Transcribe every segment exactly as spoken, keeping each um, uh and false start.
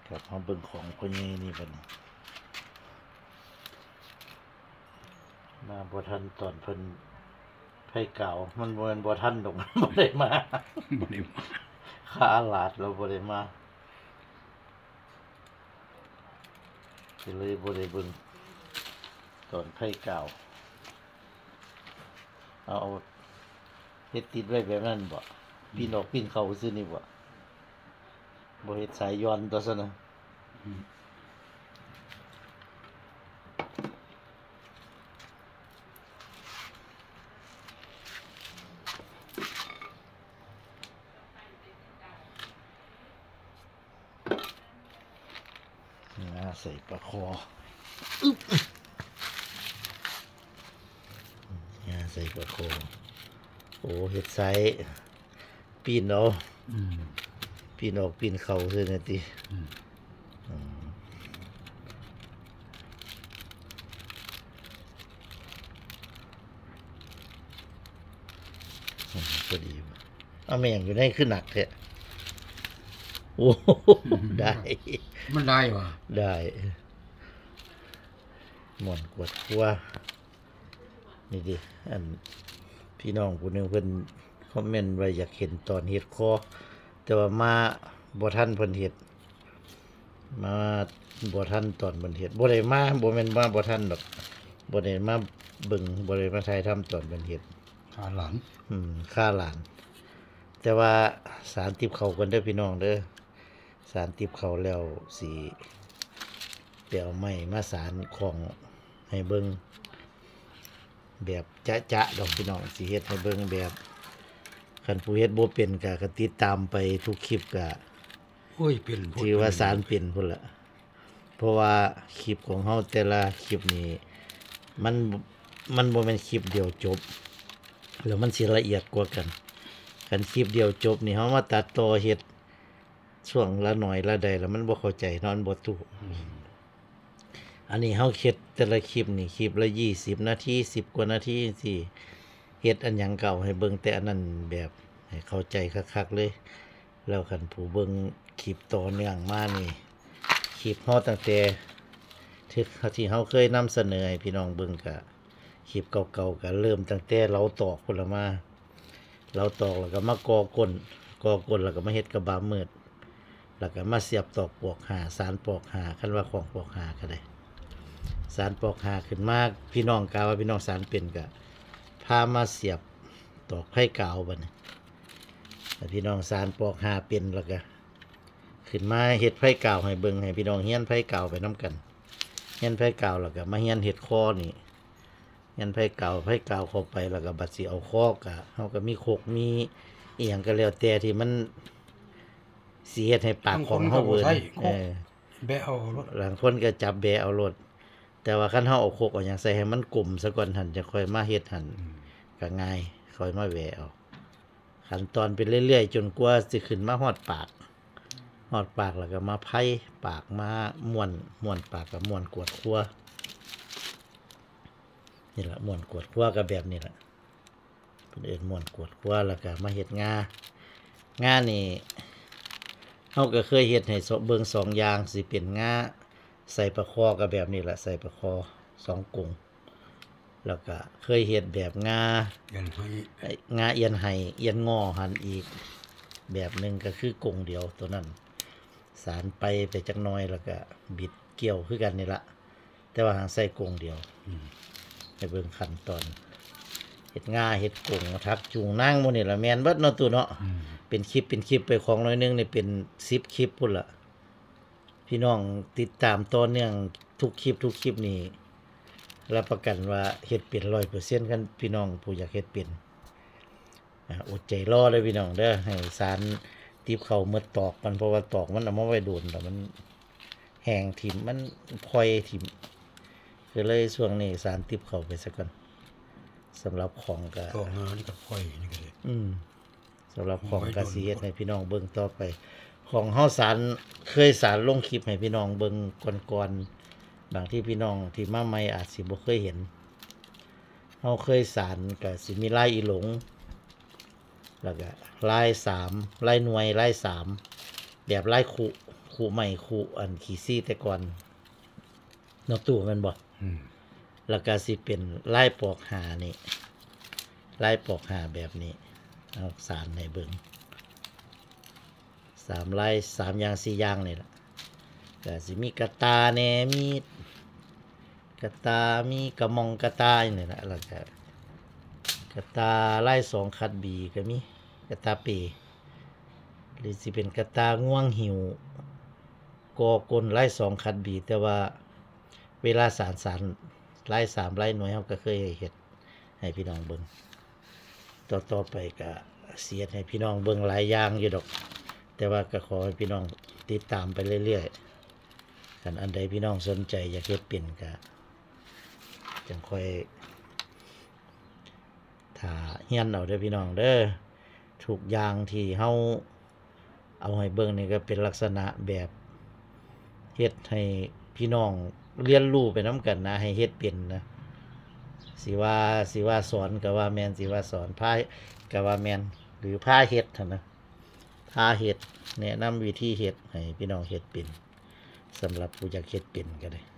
กับเขาเบิ่งของคนนี้นี่เป็นมาบ่ทันตอนเพิ่นไผเก่ามันบ่แม่นบ่ทันดอกมันบ่ได้มาบ่ได้มาขาหลาดเราบ่ได้มาก็เลยบ่ได้เบิ่งตอนไผเก่าเอาเฮ็ดติดไว้แบบนั้นบ่ปีนออกปีนเข้าซื่อนี่บ่บ่เฮ็ดสายย้อนตัวซะนะน่าใส่ปลาคออึ๊บน่าใส่ปลาคอโอ้เฮ็ดสายปีนเอาปีนออกปีนเข้าซื่อนะติพอดีเอาแม่งอยู่ในคือหนักแท้โอ้ได้มันได้ว่ะได้หม่อนกวดคัวนี่ดิอันพี่น้องผู้นึงเพิ่นคอมเมนต์ไว้อยากเห็นตอนเฮ็ดคอแต่ว่ามาบ่ทันเพิ่นเฮ็ดมาบ่ทันตอนเพิ่นเฮ็ดบ่ได้มาบ่แม่นมาบ่ทันดอกบ่ได้มาเบิ่งบ่ได้มาถ่ายทำตอนเพิ่นเฮ็ดค่าหลานอืมค่าหลานแต่ว่าสารติบเขากันเด้อพี่น้องเด้อสารติบเขาแล้วสิไปเอาไม้มาสารของให้เบิ่งแบบจ๊ะๆดอกพี่น้องสิเฮ็ดให้เบิ่งแบบคันผู้เฮ็ดบ่เป็นก็ก็ติดตามไปทุกคลิปก็โอ้ยเป็นที่ว่าสารเป็นพุ่นล่ะเพราะว่าคลิปของเฮาแต่ละคลิปนี้มันมันบ่แม่นคลิปเดียวจบแล้วมันสิละเอียดกว่ากันคันคลิปเดียวจบนี่เฮามาตัดต่อเฮ็ดช่วงละหน่อยละใดแล้วมันบ่เข้าใจนอนบ่ถูกอันนี้เฮาเฮ็ดแต่ละคลิปนี่คลิปละยี่สิบนาทีสิบกว่านาทีสิเฮ็ดอันหยังเก่าให้เบิ่งแต่อันนั้นแบบให้เข้าใจคักๆเลยแล้วคันผู้เบิ่งคลิปต่อเนื่องมานี่คลิปเฮาตั้งแต่ที่ที่เฮาเคยนำเสนอให้พี่น้องเบิ่งก็คลิปเก่าๆก็เริ่มตั้งแต่เราตอกพุ่นละมาเราตอกแล้วก็มากอก้นกอก้นแล้วก็มาเฮ็ดกระบะมืดแล้วก็มาเสียบตอกปอกหาสารปอกหาคันว่าของปอกหาก็ได้สารปอกหาขึ้นมาพี่น้องกาว่าพี่น้องสารเป็นก็พามาเสียบตอกไผ่กาวบัดนี้พี่น้องสารปอกหาเป็นแล้วก็ขึ้นมาเฮ็ดไผ่กาวให้เบิ่งให้พี่น้องเฮียนไผ่กาวไปนํกันเฮียนไผ่กาวแล้วก็มาเฮียนเฮ็ดคอนี่เฮียนไผ่กาวไผ่กาวเข้าไปแล้วก็บัดสิเอาคอกก็เฮาก็มีโคกมีอีหยังก็แล้วแต่ที่มันสิเฮ็ดให้ปากของเฮาเวิ้นเออแบะเอารถหลังคนก็จับแบะเอารถแต่ว่าคันเฮาเอาโคกเอาหยังใส่ให้มันกลมซะก่อนหั่นจะค่อยมาเฮ็ดหั่นก็ง่ายค่อยมาแหวะเอาขั้นตอนไปเรื่อยๆจนกว่าสิขึ้นมาฮอดปากฮอดปากแล้วก็มาไผ่ปากมาม้วนม้วนปากก็ม้วนกวดคั่วนี่ล่ะม้วนกวดคั่วก็แบบนี้ล่ะเพิ่นเอิ้นม้วนกวดคั่วแล้วก็มาเฮ็ดงางานี่เฮาก็เคยเฮ็ดให้เบิ่งสองอย่างสิเป็นงาใส่ปลาคอก็แบบนี้ล่ะใส่ปลาคอสองกงแล้วก็เคยเฮ็ดแบบงาเอียนให้งาเอียนให้เอียนงอหั่นอีกแบบนึงก็คือกงเดียวตัวนั้นสารไปไปจักหน่อยแล้วก็บิดเกี่ยวคือกันนี่ล่ะแต่ว่าหางใส่กงเดียวให้เบิ่งขั้นตอนเฮ็ดงาเฮ็ดกงทักจูงนางหมู่นี่ล่ะแม่นเบิดเนาะตู่เนาะเป็นคลิปเป็นคลิปไปของน้อยนึงนี่เป็นสิบคลิปพุ่นล่ะพี่น้องติดตามต่อเนื่องทุกคลิปทุกคลิปนี่รับประกันว่าเฮ็ดเป็น ร้อยเปอร์เซ็นต์ คันพี่น้องผู้อยากเฮ็ดเป็นอ่าอดใจรอเลยพี่น้องเด้อให้สารติบเข้าหมดตอกมันเพราะว่าตอกมันเอามาไว้โดนแล้วมันแห้งถิ่มมันพลอยถิ่มก็เลยช่วงนี้สารติบเข้าไปซะก่อนสำหรับของก็ตอกงานี่ก็พลอยนี่ก็ได้อืมสำหรับของก็สิเฮ็ดให้พี่น้องเบิ่งต่อไปของเฮาสารเคยสารลงคลิปให้พี่น้องเบิ่งก่อนๆบางที่พี่น้องที่มาใหม่อาจสิบ่เคยเห็นเฮาเคยสารก็สิมีลายอีหลงแล้วก็ลายสามลายหน่วยลายสามแบบลายคู่คคู่ใหม่คู่อันขี้ซี่แต่ก่อนเนาะตู้แม่นบ่อืมแล้วก็สิเป็นลายปอกหานี่ลายปอกหาแบบนี้เอาสารในเบิ่งสามลายสามอย่างสี่อย่างนี่ล่ะก็สิมีกระตาแหน่มีกระตามีกระมองกระตานี่ล่ะแล้วก็กระตาลายสองคัดบีก็มีกระตาเปหรือสิเป็นกระตาง่วงหิวกอกลลายสองคัดบีแต่ว่าเวลาสารสารลายสามลายหน่วยเฮาก็เคยเฮ็ดให้พี่น้องเบิ่งต่อต่อไปก็เสียดให้พี่น้องเบิ่งหลายอย่างอยู่ดอกแต่ว่าก็ขอให้พี่น้องติดตามไปเรื่อยๆคันอันใดพี่น้องสนใจอยากเฮ็ดเป็นก็จังค่อยถ้าเฮียนเอาเด้อพี่น้องเด้อทุกอย่างที่เฮาเอาให้เบิ่งนี่ก็เป็นลักษณะแบบเฮ็ดให้พี่น้องเรียนรู้ไปนำกันนะให้เฮ็ดเป็นนะสิว่าสิว่าสอนก็ว่าแม่นสิว่าสอนพาก็ว่าแม่นหรือพาเฮ็ดหั่นนะพาเฮ็ดแนะนำวิธีเฮ็ดให้พี่น้องเฮ็ดเป็นสำหรับผู้อยากเฮ็ดเป็นก็ได้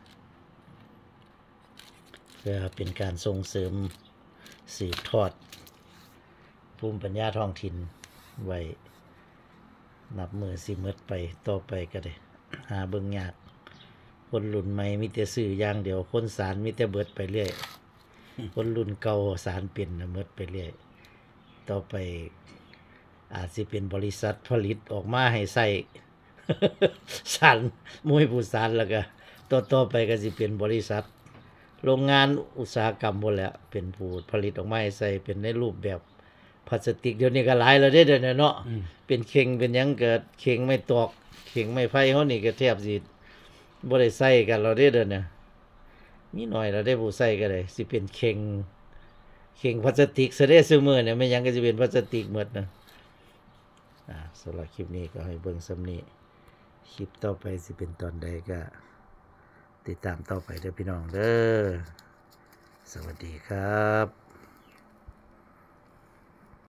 เพื่อเป็นการส่งเสริมสืบทอดภูมิปัญญาท้องถิ่นไว้นับมือสิหมดไปต่อไปก็ได้หาเบิ่งยากคนรุ่นใหม่มีแต่ซื้ออย่างเดียวคนสารมีแต่เบิดไปเรื่อยคนรุ่นเก่าสารเป็นน่ะหมดไปเรื่อยต่อไปอาจสิเป็นบริษัทผลิตออกมาให้ใส่ สารมวยผู้สารแล้วก็ต่อๆไปก็สิเป็นบริษัทโรงงานอุตสาหกรรมหมดแล้วเป็นผู้ผลิตออกมาให้ใส่เป็นในรูปแบบพลาสติกเดี๋ยวนี้ก็หลายแล้วเด้อเดี๋ยวนี้เนาะอืมเป็นเข่งเป็นหยังเกิดเข่งไม่ตอกเข่งไม่ไฟเฮานี่ก็แทบสิบ่ได้ใส่กันแล้วเด้อเดี๋ยวนี้มีน้อยแล้วได้ผู้ใส่ก็ได้สิเป็นเข่งเข่งพลาสติกซะเด้อซุมื้อเนี่ยแม่นหยังก็สิเป็นพลาสติกหมดนะอ่าสำหรับคลิปนี้ก็ให้เบิ่งส่ำนี้คลิปต่อไปสิเป็นตอนใดก็ติดตามต่อไปเด้อพี่น้องเด้อสวัสดีครับ